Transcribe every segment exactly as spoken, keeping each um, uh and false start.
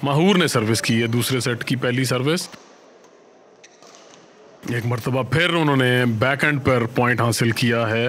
माहूर ने सर्विस की है दूसरे सेट की पहली सर्विस। एक मर्तबा फिर उन्होंने बैक एंड पर पॉइंट हासिल किया है।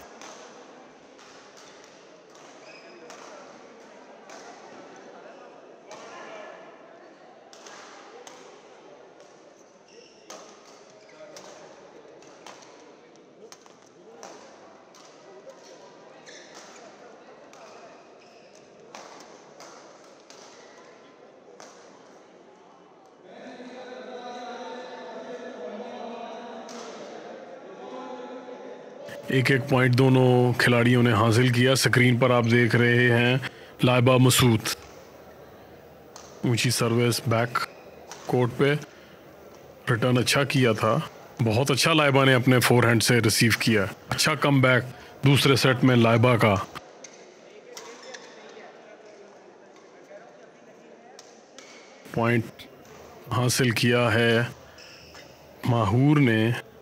एक एक पॉइंट दोनों खिलाड़ियों ने हासिल किया। स्क्रीन पर आप देख रहे हैं लाइबा मसूद, ऊंची सर्विस बैक कोर्ट पे, रिटर्न अच्छा किया था, बहुत अच्छा लाइबा ने अपने फोरहैंड से रिसीव किया। अच्छा कमबैक दूसरे सेट में लाइबा का। पॉइंट हासिल किया है माहूर ने।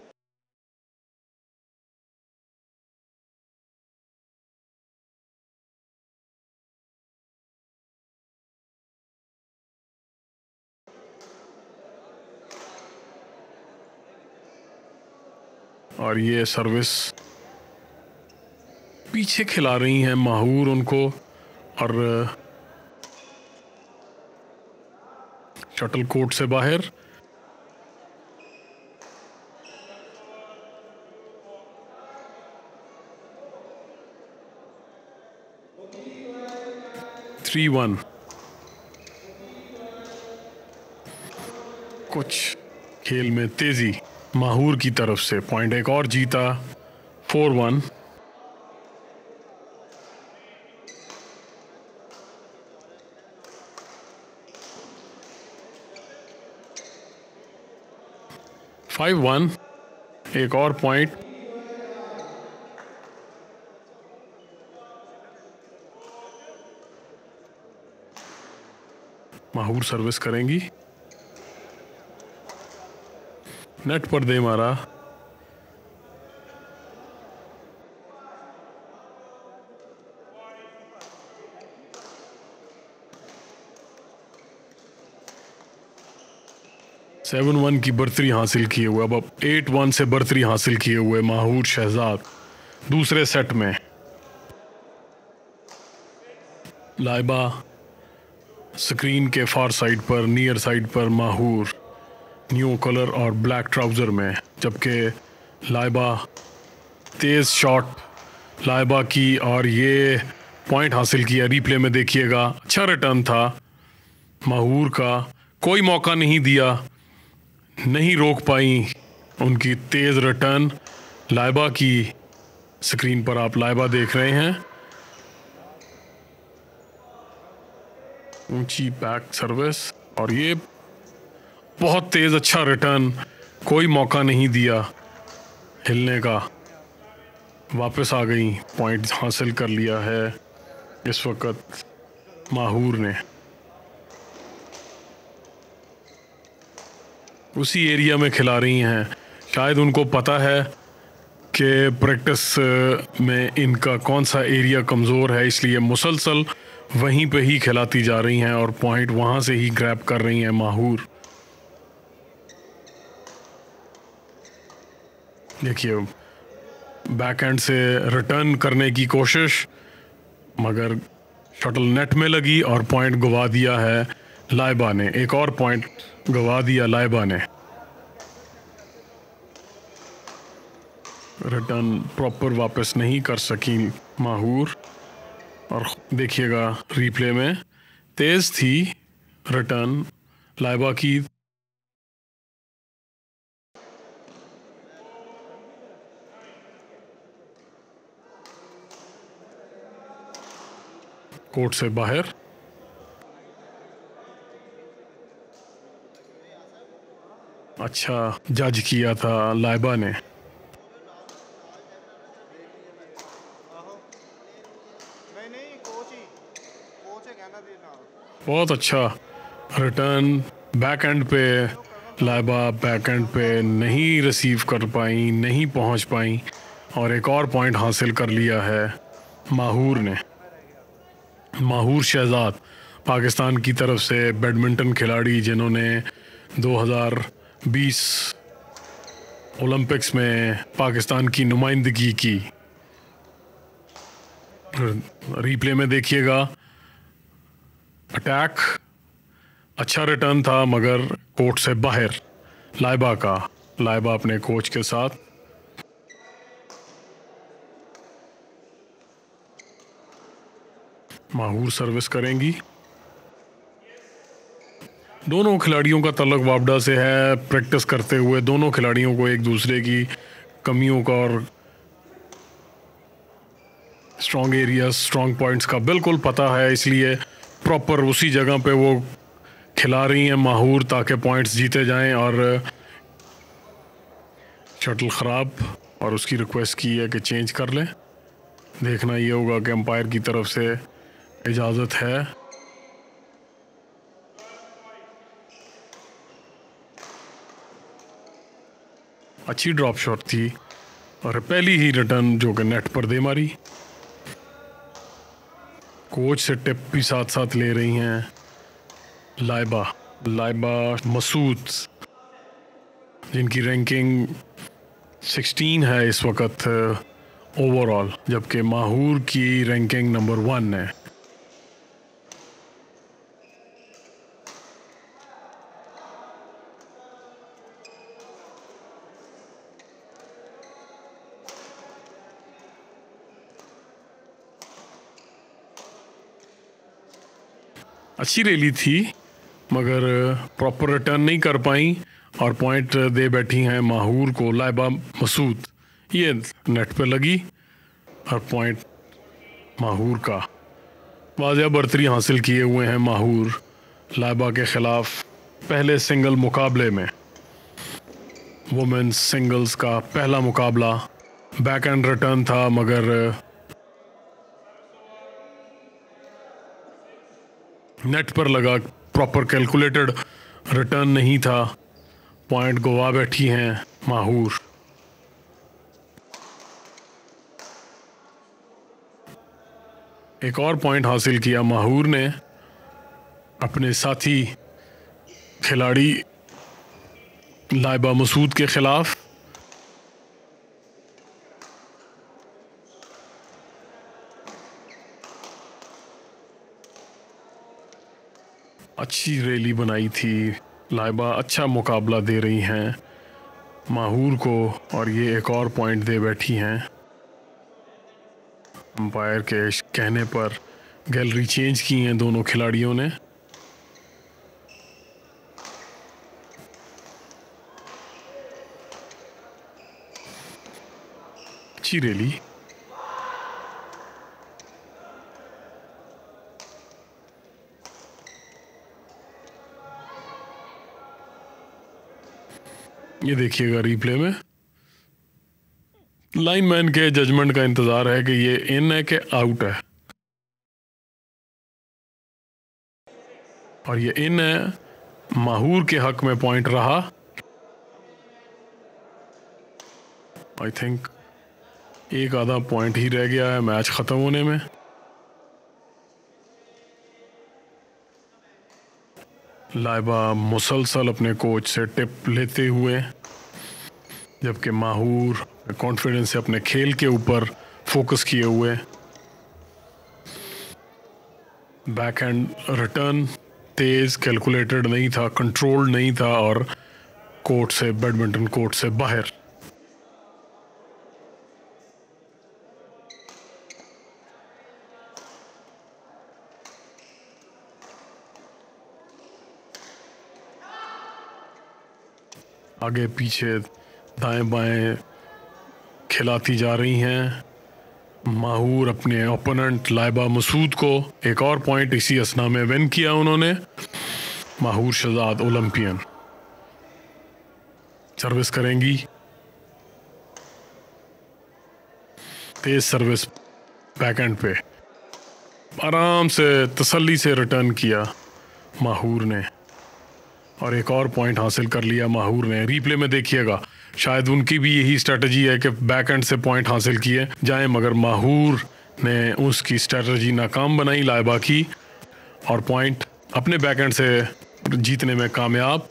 और ये सर्विस पीछे खिला रही हैं माहूर उनको, और शटल कोर्ट से बाहर। Three one. कुछ खेल में तेजी माहूर की तरफ से। पॉइंट एक और जीता, फोर वन। Five one. एक और पॉइंट। माहूर सर्विस करेंगी, नेट पर दे मारा। सेवन वन की बर्तरी हासिल किए हुए, अब अब एट वन से बर्तरी हासिल किए हुए माहूर शहजाद दूसरे सेट में। लाइबा स्क्रीन के फार साइड पर, नियर साइड पर माहूर न्यू कलर और ब्लैक ट्राउज़र में, जबकि लाइबा तेज़ शॉट लाइबा की, और ये पॉइंट हासिल किया। रिप्ले में देखिएगा, अच्छा रिटर्न था माहूर का, कोई मौका नहीं दिया, नहीं रोक पाई उनकी तेज़ रिटर्न लाइबा की। स्क्रीन पर आप लाइबा देख रहे हैं, ऊंची बैक सर्विस, और ये बहुत तेज़ अच्छा रिटर्न, कोई मौका नहीं दिया हिलने का। वापस आ गई, पॉइंट हासिल कर लिया है इस वक्त माहूर ने। उसी एरिया में खिला रही हैं, शायद उनको पता है कि प्रैक्टिस में इनका कौन सा एरिया कमज़ोर है, इसलिए मुसलसल वहीं पे ही खिलाती जा रही हैं और पॉइंट वहाँ से ही ग्रैब कर रही हैं माहूर। देखिए बैक हैंड से रिटर्न करने की कोशिश, मगर शटल नेट में लगी और पॉइंट गवा दिया है लाइबा ने। एक और पॉइंट गवा दिया लाइबा ने। रिटर्न प्रॉपर वापस नहीं कर सकी माहूर, और देखिएगा रिप्ले में तेज़ थी रिटर्न लाइबा की। कोर्ट से बाहर, अच्छा जज किया था लाइबा ने। बहुत अच्छा रिटर्न बैक एंड पे, लाइबा बैक एंड पे नहीं रिसीव कर पाई, नहीं पहुंच पाई, और एक और पॉइंट हासिल कर लिया है माहूर ने। माहूर शहजाद पाकिस्तान की तरफ से बैडमिंटन खिलाड़ी जिन्होंने दो हज़ार बीस ओलंपिक्स में पाकिस्तान की नुमाइंदगी की। रिप्ले में देखिएगा, अटैक अच्छा रिटर्न था मगर कोर्ट से बाहर लाइबा का। लाइबा अपने कोच के साथ माहूर सर्विस करेंगी। दोनों खिलाड़ियों का तल्लुक वापडा से है। प्रैक्टिस करते हुए दोनों खिलाड़ियों को एक दूसरे की कमियों का और स्ट्रॉन्ग एरियाज, स्ट्रॉन्ग पॉइंट्स का बिल्कुल पता है, इसलिए प्रॉपर उसी जगह पे वो खिला रही हैं माहूर ताकि पॉइंट्स जीते जाएं। और शटल ख़राब और उसकी रिक्वेस्ट की है कि चेंज कर लें। देखना ये होगा कि एम्पायर की तरफ से इजाज़त है। अच्छी ड्रॉप शॉट थी और पहली ही रिटर्न जो कि नेट पर दे मारी। कोच से टिप भी साथ साथ ले रही हैं लाइबा लाइबा मसूद, जिनकी रैंकिंग सोलह है इस वक्त ओवरऑल, जबकि माहूर की रैंकिंग नंबर वन है। अच्छी रैली थी मगर प्रॉपर रिटर्न नहीं कर पाई और पॉइंट दे बैठी हैं माहूर को लाइबा मसूद। ये नेट पे लगी और पॉइंट माहूर का। वाज़िया बर्तरी हासिल किए हुए हैं माहूर लाइबा के ख़िलाफ़ पहले सिंगल मुकाबले में। वुमेन्स सिंगल्स का पहला मुकाबला बैक एंड रिटर्न था मगर नेट पर लगा। प्रॉपर कैलकुलेटेड रिटर्न नहीं था। पॉइंट गवा बैठी हैं माहूर। एक और पॉइंट हासिल किया माहूर ने अपने साथी खिलाड़ी लाइबा मसूद के खिलाफ। अच्छी रैली बनाई थी लाइबा, अच्छा मुकाबला दे रही हैं माहूर को और ये एक और पॉइंट दे बैठी हैं। अंपायर के कहने पर गैलरी चेंज की हैं दोनों खिलाड़ियों ने। अच्छी रैली। ये देखिएगा रिप्ले में लाइनमैन के जजमेंट का इंतजार है कि ये इन है कि आउट है, और ये इन है। माहूर के हक में पॉइंट रहा। आई थिंक एक आधा पॉइंट ही रह गया है मैच ख़त्म होने में। लाइबा मुसलसल अपने कोच से टिप लेते हुए, जबकि माहूर कॉन्फिडेंस से अपने खेल के ऊपर फोकस किए हुए। बैक हैंड रिटर्न तेज़ कैलकुलेटेड नहीं था, कंट्रोल्ड नहीं था और कोर्ट से, बैडमिंटन कोर्ट से बाहर। आगे पीछे दाएं बाएं खिलाती जा रही हैं माहूर अपने ओपोनेंट लाइबा मसूद को। एक और पॉइंट इसी असना में विन किया उन्होंने। माहूर शहजाद ओलंपियन सर्विस करेंगी। तेज सर्विस बैकएंड पे आराम से तसल्ली से रिटर्न किया माहूर ने और एक और पॉइंट हासिल कर लिया माहूर ने। रिप्ले में देखिएगा, शायद उनकी भी यही स्ट्रेटजी है कि बैक एंड से पॉइंट हासिल किए जाएं, मगर माहूर ने उसकी स्ट्रेटजी नाकाम बनाई लाइबा की और पॉइंट अपने बैकएंड से जीतने में कामयाब।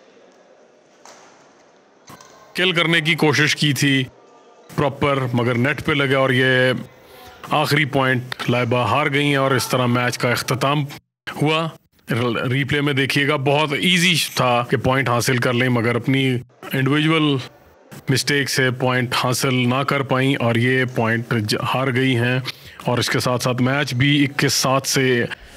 किल करने की कोशिश की थी प्रॉपर, मगर नेट पे लगा और ये आखिरी पॉइंट लाइबा हार गई हैं और इस तरह मैच का इख्तिताम हुआ। रीप्ले में देखिएगा, बहुत इजी था कि पॉइंट हासिल कर लें, मगर अपनी इंडिविजुअल मिस्टेक से पॉइंट हासिल ना कर पाई और ये पॉइंट हार गई हैं। और इसके साथ साथ मैच भी इक्कीस सात से